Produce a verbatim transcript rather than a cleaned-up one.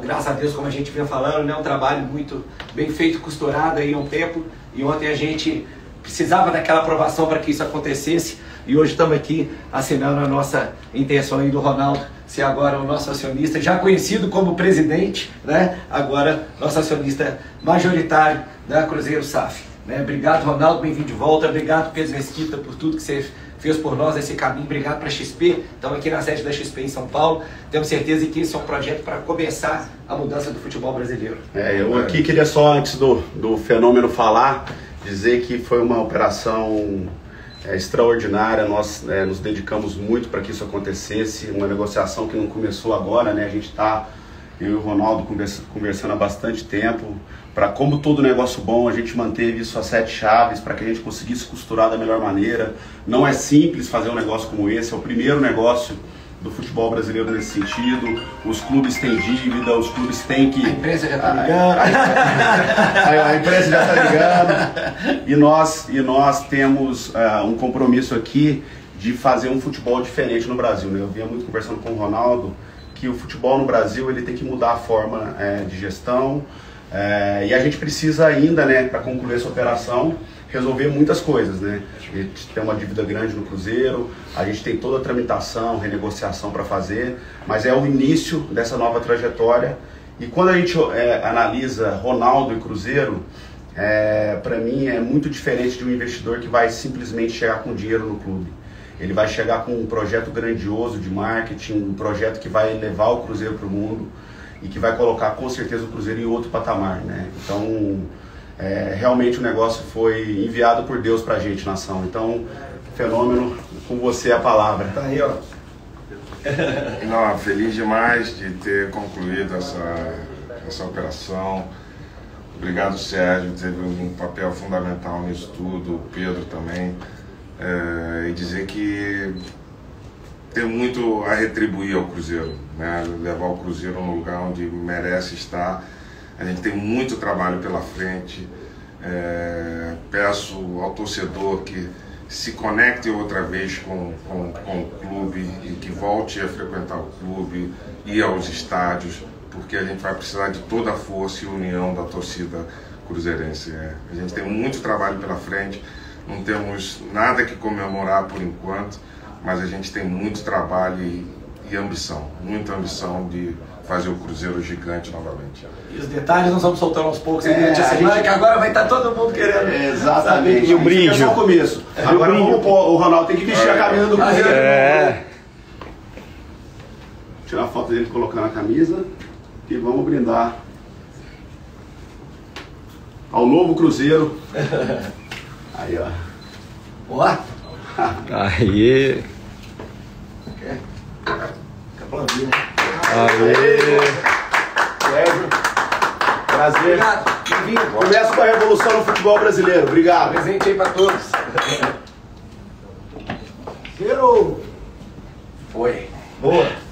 graças a Deus, como a gente vinha falando, né, um trabalho muito bem feito, costurado aí há um tempo. E ontem a gente precisava daquela aprovação para que isso acontecesse. E hoje estamos aqui assinando a nossa intenção aí do Ronaldo ser agora o nosso acionista, já conhecido como presidente, né? Agora nosso acionista majoritário da Cruzeiro S A F. Né? Obrigado, Ronaldo, bem-vindo de volta. Obrigado, Pedro Mesquita, por tudo que você fez por nós nesse caminho. Obrigado para a X P. Estamos aqui na sede da X P em São Paulo. Temos certeza que esse é um projeto para começar a mudança do futebol brasileiro. É, eu aqui queria só, antes do, do Fenômeno falar, dizer que foi uma operação é, extraordinária. Nós é, nos dedicamos muito para que isso acontecesse. Uma negociação que não começou agora, né? A gente está, eu e o Ronaldo, conversa, conversando há bastante tempo. Para, como todo negócio bom, a gente manteve isso a sete chaves para que a gente conseguisse costurar da melhor maneira. Não é simples fazer um negócio como esse, é o primeiro negócio do futebol brasileiro nesse sentido. Os clubes têm dívida, os clubes têm que... A imprensa já está ligando. A, a imprensa já está ligando. E nós, e nós temos uh, um compromisso aqui de fazer um futebol diferente no Brasil. Né? Eu vinha muito conversando com o Ronaldo que o futebol no Brasil ele tem que mudar a forma uh, de gestão. É, e a gente precisa ainda, né, para concluir essa operação, resolver muitas coisas, né? A gente tem uma dívida grande no Cruzeiro, a gente tem toda a tramitação, renegociação para fazer, mas é o início dessa nova trajetória. E quando a gente é, analisa Ronaldo e Cruzeiro, é, para mim é muito diferente de um investidor que vai simplesmente chegar com dinheiro no clube. Ele vai chegar com um projeto grandioso de marketing, um projeto que vai levar o Cruzeiro para o mundo e que vai colocar com certeza o Cruzeiro em outro patamar, né? Então, é, realmente o negócio foi enviado por Deus pra gente, nação. Então, Fenômeno, com você a palavra. Tá aí, ó. Não, feliz demais de ter concluído essa, essa operação. Obrigado, Sérgio, teve um papel fundamental nisso tudo, o Pedro também. É, e dizer que tem muito a retribuir ao Cruzeiro, né? Levar o Cruzeiro no lugar onde merece estar. A gente tem muito trabalho pela frente. É, peço ao torcedor que se conecte outra vez com, com, com o clube e que volte a frequentar o clube, ir aos estádios, porque a gente vai precisar de toda a força e união da torcida cruzeirense. É, a gente tem muito trabalho pela frente, não temos nada que comemorar por enquanto, mas a gente tem muito trabalho e, e ambição, muita ambição de fazer o Cruzeiro gigante novamente. E os detalhes nós vamos soltando aos poucos, é, durante a a semana, gente... que agora vai estar todo mundo querendo. É, exatamente. E o brinde. É só o começo. É, agora vamos pôr, o Ronaldo tem que vestir é. a camisa do Cruzeiro. É. Tirar a foto dele colocando a camisa e vamos brindar ao novo Cruzeiro. Aí, ó. Boa. Aí. Quer? Fica aplaudindo. Aê. Sérgio. Prazer. Obrigado. Bem-vindo. Começa com a revolução no futebol brasileiro. Obrigado. Presente aí para todos. Zero. Foi. Boa.